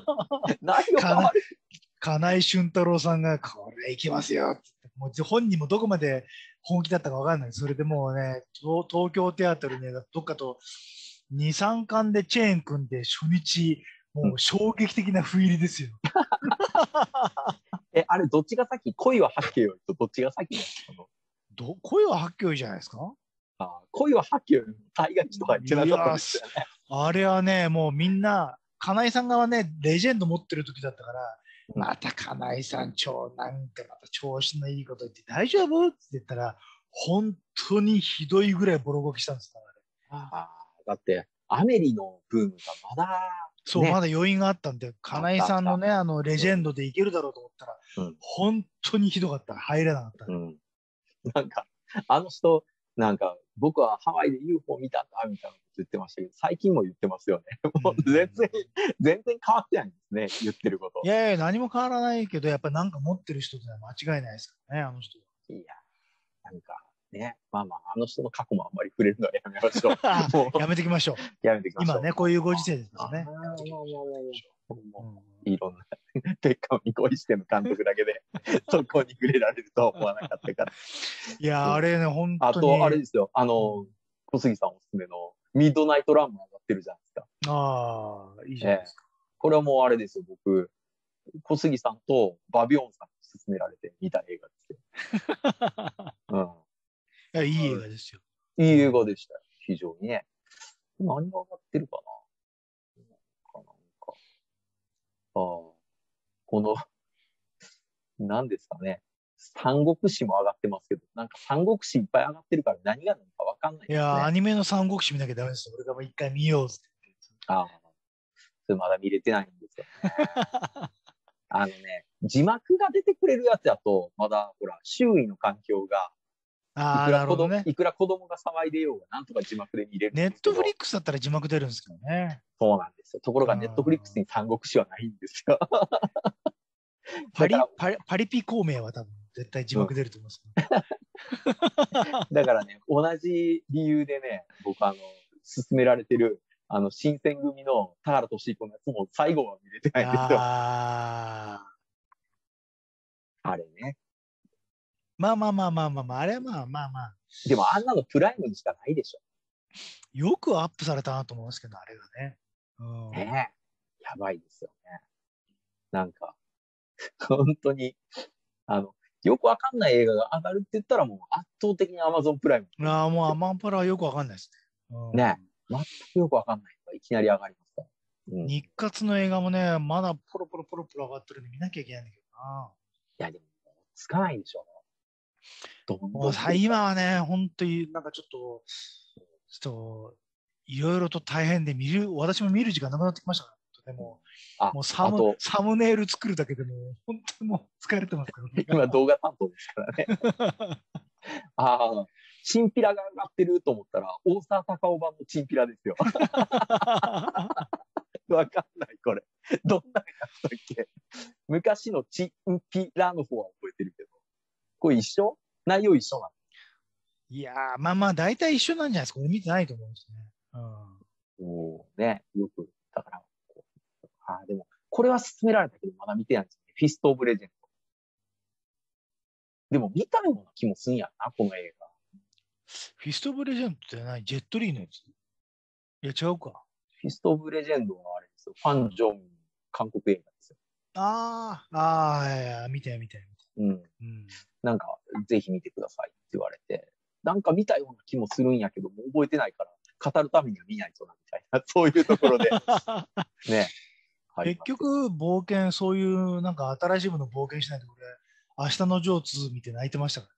金井俊太郎さんが、これいきますよって言って、もう本人もどこまで本気だったかわかんない。それでもうね、東京テアトルね、どっかと2、3巻でチェーン組んで、初日、もう衝撃的な不入りですよ。 あれ、どっちが先？恋は八景よりとどっちが先？ 恋は八景よりじゃないですか？ 恋は八景よりも大概とか言ってなかったですよね。 あれはね、もうみんな、金井さんがね、レジェンド持ってる時だったから、また金井さん、なんかまた調子のいいこと言って大丈夫って言ったら、本当にひどいぐらいボロボキしたんですから。だって、アメリのブームがまだ、 そう、まだ余韻があったんで、金井さんのね、レジェンドでいけるだろうと思ったら、本当にひどかった。入れなかった。 なんか、あの人、なんか、僕はハワイで UFO 見たんだ、みたいなこと言ってましたけど、最近も言ってますよね。もう全然変わってないんですね、言ってること。 いやいや、何も変わらないけど、やっぱなんか持ってる人ってのは間違いないですからね、あの人。 いや、なんかね、まあ、あの人の過去もあんまり触れるのはやめましょう。 やめてきましょう。今ね、こういうご時世ですからね。 いろんな、ベッカムに恋しての監督だけで、そこに触れられるとは思わなかったから。 いや、あれね、本当に。 あと、あれですよ、小杉さんおすすめのミッドナイトランも上がってるじゃないですか。 いいじゃないですか。 これはもうあれですよ、僕、小杉さんとバビョーンさんに勧められて見た映画ですよ。うん。 いや、いい映画ですよ。 いい映画でしたよ。非常にね。何が上がってるかな。ああ、この、何ですかね。三国志も上がってますけど、なんか三国志いっぱい上がってるから何が何かわかんないいや、アですね。 ニメの三国志見なきゃダメですよ。俺がもう一回見ようって。 ああ、それまだ見れてないんですよね。字幕が出てくれるやつだと、まだ、ほら、周囲の環境が、 ああ、なるほどね。 いくら子供が騒いでようが、なんとか字幕で見れるんネですけど、 ットフリックスだったら字幕出るんですけどね。 そうなんですよ。ところが、ネットフリックスあに三国志はないんですよ。 パリ、 だから、 パリ、パリピ孔明は多分絶対字うん、 幕出ると思います、 だからね、同じ理由でね、僕、勧められてる、新選組の田原俊彦のやつも最後は見れてないんですよ。 ああ。 あれね。 まあまあまあまあまあまあ、あれはまあまあまあ。 でも、あんなのプライムにしかないでしょ。 よくアップされたなと思いますけど、あれがね。 ねえ。やばいですよね。なんか、本当に、あの、よくわかんない映画が上がるって言ったらもう圧倒的に Amazon プライム。 ああ、もうアマンパラはよくわかんないですね。 ね。全くよくわかんないのがいきなり上がりますから。 日活の映画もね、まだポロポロポロポロ上がってるんで見なきゃいけないんだけどな。 いや、でも、つかないでしょ。どんどん。 もう今はね、本当になんかちょっと、いろいろと大変で私も見る時間なくなってきましたから。でも、もうサムネイル作るだけでも、本当にもう疲れてますから、 今動画担当ですからね。ああ、チンピラが上がってると思ったら、大沢たかお版のチンピラですよ。わかんない、これ。どんなやつだっけ。昔のチンピラの方は覚えてるけど。これ一緒内容一緒なの。 いやー、まあまあ、大体一緒なんじゃないですか。俺見てないと思うんですね。 おね、よく、だから、でも、これは勧められたけど、まだ見てないんですよね。フィスト・オブ・レジェンド。でも、見たような気もすんやな、この映画。 フィスト・オブ・レジェンドって何？ジェットリーのやつ？いや、違うか。 フィスト・オブ・レジェンドはあれですよ。ファン・ジョン、韓国映画ですよ。 いや、見て。 うん。なんか、ぜひ見てくださいって言われて、なんか見たような気もするんやけど、もう覚えてないから、語るためには見ないとな、みたいな、そういうところで。ね。 結局、冒険、そういうなんか新しいもの冒険しないと、これ、明日のジョー2見て泣いてましたから、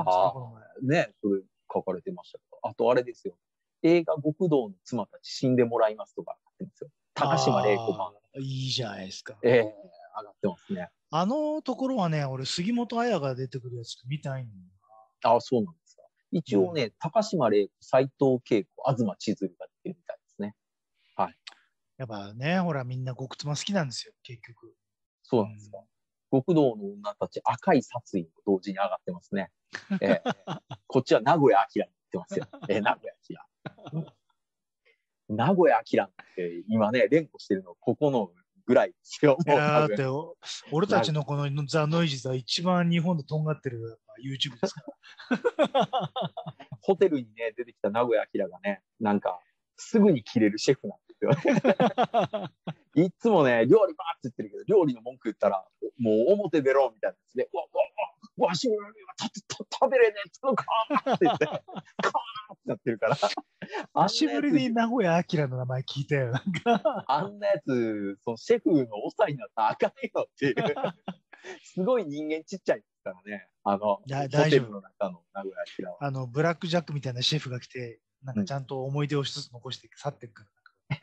ね、それ書かれてましたけど。あとあれですよ。映画極道の妻たち死んでもらいますとか上がってますよ。高島玲子版。 いいじゃないですか。 上がってますね。 あのところはね、俺、杉本彩が出てくるやつ見たいんだよ。そうなんですか。一応ね、高島玲子、斎藤恵子、東千鶴が出てるみたいですね。はい。 やっぱね、ほら、みんな極妻好きなんですよ、結局。 そうなんですか。極道の女たち、赤い殺意と同時に上がってますね。こっちは名古屋明に言ってますよ。名古屋明。名古屋明って今ね、連呼してるのここのぐらいですよ。 だって、俺たちのこのザ・ノイジーズは一番日本でとんがってる YouTube ですから。 ホテルにね、出てきた名古屋明がね、なんか、すぐに切れるシェフなんですよね。いつもね、料理ばーって言ってるけど、料理の文句言ったら、もう表出ろみたいなですね。わしの料理は食べれねえっつのかーって言って、カーってなってるから。 久しぶりに名古屋明の名前聞いたよ。 あんなやつ、そのシェフの長になったらあかんよっていう。すごい人間ちっちゃいですからね。ホテルの中の名古屋明は。 ブラックジャックみたいなシェフが来て、なんかちゃんと思い出を一つ残して去っていくから。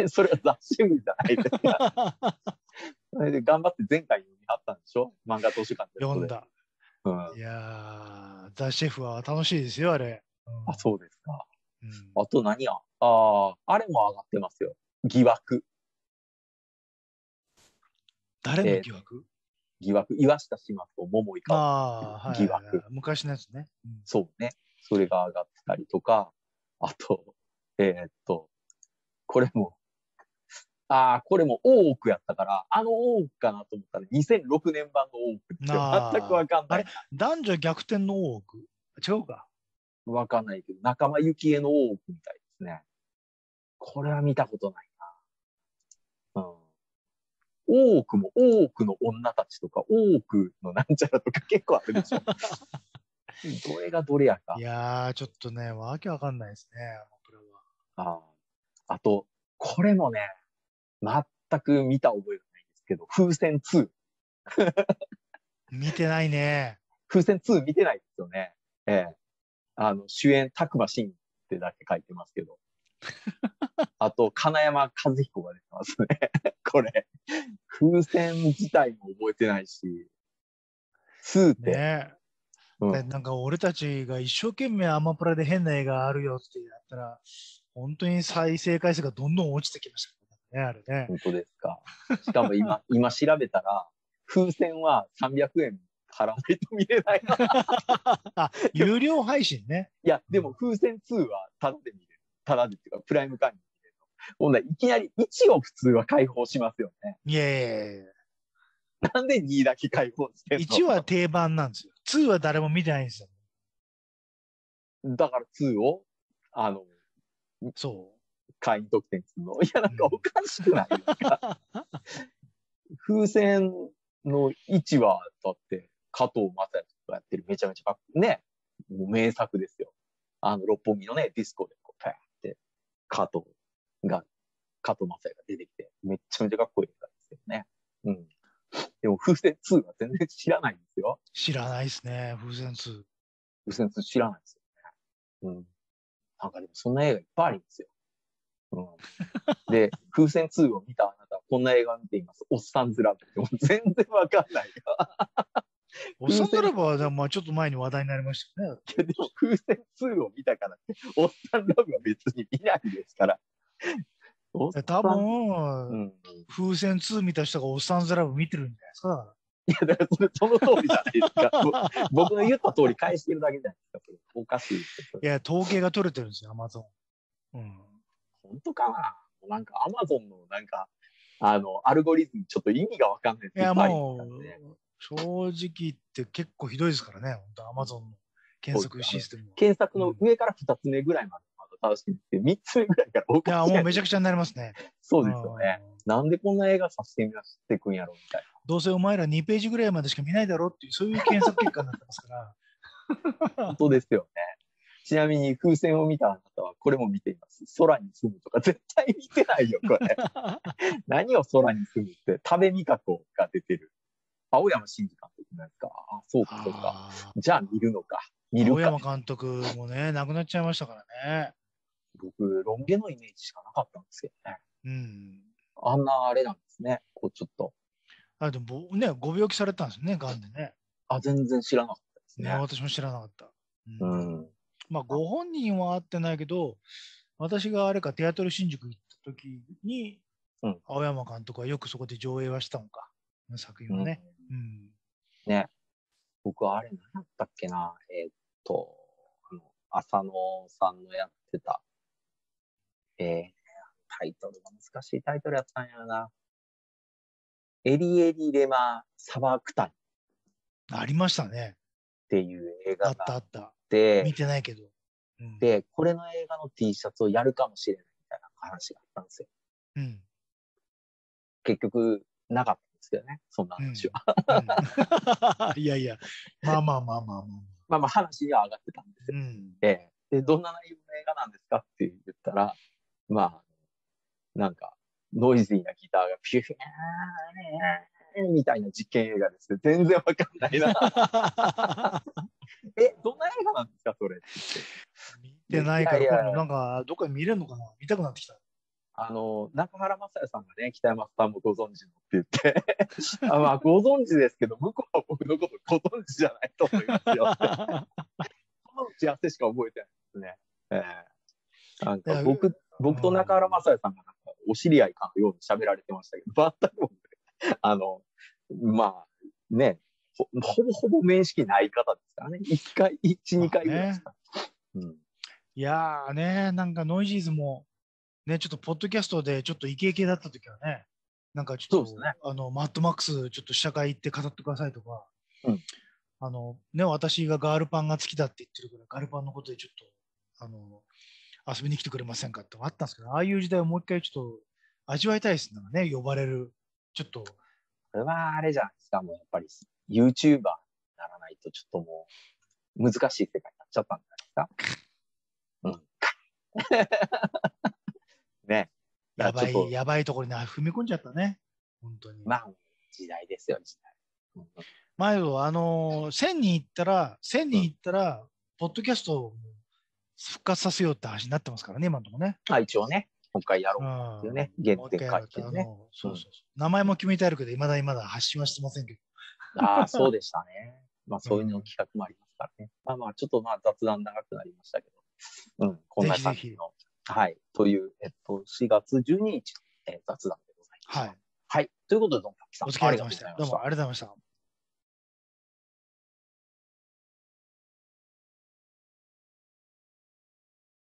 それはザ・シェフじゃないですか。それで頑張って前回読みはったんでしょ漫画図書館で。 読んだ。いやー、ザ・シェフは楽しいですよ、あれ。 そうですか。あと何やあれも上がってますよ。疑惑。 誰の疑惑？ 疑惑。岩下志麻と桃井か疑惑。 昔のやつね。 そうね。それが上がってたりとか、あと、これも、これも大奥やったから、大奥かなと思ったら2006年版の大奥ですよ。全くわかんない。 あれ、男女逆転の大奥？違うか。 わかんないけど、仲間由紀恵の大奥みたいですね。これは見たことないな。 多くも多くの女たちとか、多くのなんちゃらとか結構あるでしょ。どれがどれやか。 いやー、ちょっとね、わけわかんないですね、アマプラは。 あと、これもね、全く見た覚えがないんですけど、風船2。 見てないね。 風船2見てないですよね。ええ。主演、たくましんってだけ書いてますけど。あと、金山和彦が出てますね。これ。風船自体も覚えてないし、2って、 ねで、 うん。 なんか俺たちが一生懸命アマプラで変な映画あるよってやったら、本当に再生回数がどんどん落ちてきましたね、あれね。 本当ですか。しかも今調べたら、風船は300円払わないと見れない。 あ、有料配信ね。 いや、でも風船2はタダで見れる。タダでっていうか、プライム会員で見れるの。ほんならいきなり1を普通は開放しますよね。 いやいやいや、 なんで2だけ開放してん 1は定番なんですよ。2は誰も見てないんですよ。 の？だから2を、 そ会員特典するの。いや、なんう。 かおかしくないですか？風船の1は、だって、加藤正也とかやってるめちゃめちゃかっこいい。ね。もう名作ですよ。六本木のね、ディスコでこう、パーって、加藤が、加藤正也が出てきて、めっちゃめちゃかっこいい映画ですけどね。うん。でも、風船2は全然知らないんですよ。 知らないですね、風船2。 風船2知らないですよね。うん。なんかでも、そんな映画いっぱいあるんですよ。うん。で、風船2を見たあなたはこんな映画を見ています。おっさんずラブ。でも全然わかんないよ。 おっさんずラブは、まあ、ちょっと前に話題になりましたよね。 でも風船2を見たからって、おっさんラブは別に見ないですから。おっさん、 多う分、 ん。 風船2見た人がおっさんずラブ見てるんじゃないですか。 いや、だからその通りじゃないですか。僕の言った通り返してるだけじゃないですか。それおかしいですよ。 いや、統計が取れてるんですよ、アマゾン。うん。 本当かな？なんかアマゾンのなんか、アルゴリズムちょっと意味がわかんないやついや、 いっぱいありますもからね。 う、正直言って結構ひどいですからね、本当アマゾンの検索システムは。 検索うん、 の上から2つ目ぐらいまで正しくて、3つ目ぐらいからおかいや、 しい。 もうめちゃくちゃになりますね。 そうですよね。なんでこんな映画させてみらしてくんやろみたいどうせお前ら2ページぐらいまでしか見ないだろっていう、そういう検索結果になってますから。 な。本当ですよね。ちなみに風船を見たあなたはこれも見ています。空に住むとか絶対見てないよ、これ。何を空に住むって、多部未華子が出てる。青山真司監督なんですか？あ、そうか、そうか。じゃあ見るのか。見るか。 青山監督もね、亡くなっちゃいましたからね。 僕、ロン毛のイメージしかなかったんですけどね。 うん。 あんなあれなんですね。こうちょっと。 あ、でも、ね、ご病気されたんですね、がんでね。 あ、全然知らなかったですね、 ね。 私も知らなかった。 うん。 まあ、ご本人は会ってないけど、私があれか、テアトル新宿行った時に、 うん。 青山監督はよくそこで上映はしたのか、作品をね。うん。 ね。僕はあれ何だったっけな。浅野さんのやってた、タイトルが難しいタイトルやったんやな。エリエリレマ砂漠谷っありましたね。 ていう映画あったがあっあった。 て、 見てないけど。 で、これの映画の T シャツをやるかもしれないみたいな話があったんですよ。 うん。 結局、なかったんですけどね、そんな話は。いやいや、まあまあまあまあまあ。 まあまあ話には上がってたんですよ。で、どんな内容の映画なんですかって言ったら、まあ、なんか、ノイズーなギターがピューみたいな実験映画です。全然わかんないな。どんな映画なんですか、それって見てないから、 いやいや今度なんか、どっかで見れるのかな？見たくなってきた。 中原雅也さんがね、北山さんもご存知のって言ってまあ、ご存知ですけど、向こうは僕のことご存知じゃないと思いますよって。その打ち合わせしか覚えてないですね。なんか僕と中原雅也さんがなんかお知り合いかのように喋られてましたけど、全く僕、まあ、ね、ほぼほぼ面識ない方ですからね。1、2回ぐらいですか。 いやーね、なんかノイジーズも、ね、ちょっとポッドキャストでちょっとイケイケだった時はね、なんかちょっと、 ね、 マッドマックスちょっと試写会行って語ってくださいとか、ね、私がガールパンが好きだって言ってるから、ガールパンのことでちょっと、遊びに来てくれませんかってあったんですけど、ああいう時代をもう一回ちょっと味わいたいですね、呼ばれる。 ちょっと。 これはあれじゃないですか、もうやっぱり YouTuber にならないとちょっともう難しい世界になっちゃったんじゃないですか。うん。ね。 やばいところに踏み込んじゃったね。本当に。 まあ、時代ですよ、時代。 前は1000人行ったら、ポッドキャストを復活させようって話になってますからね、今のところね。 一応ね、もう一回やろうっていうね、原点回帰ね。 そう。名前も決めてあるけど、いまだ発信はしてませんけど。ああ、そうでしたね。まあ、そういうの企画もありますからね。まあ、ちょっと雑談長くなりましたけど、こんな感じの。はい。という、4月12日、雑談でございます。 はい。 はい。ということで、どうもたくさんお付き合いいただきまして、どうもありがとうございました。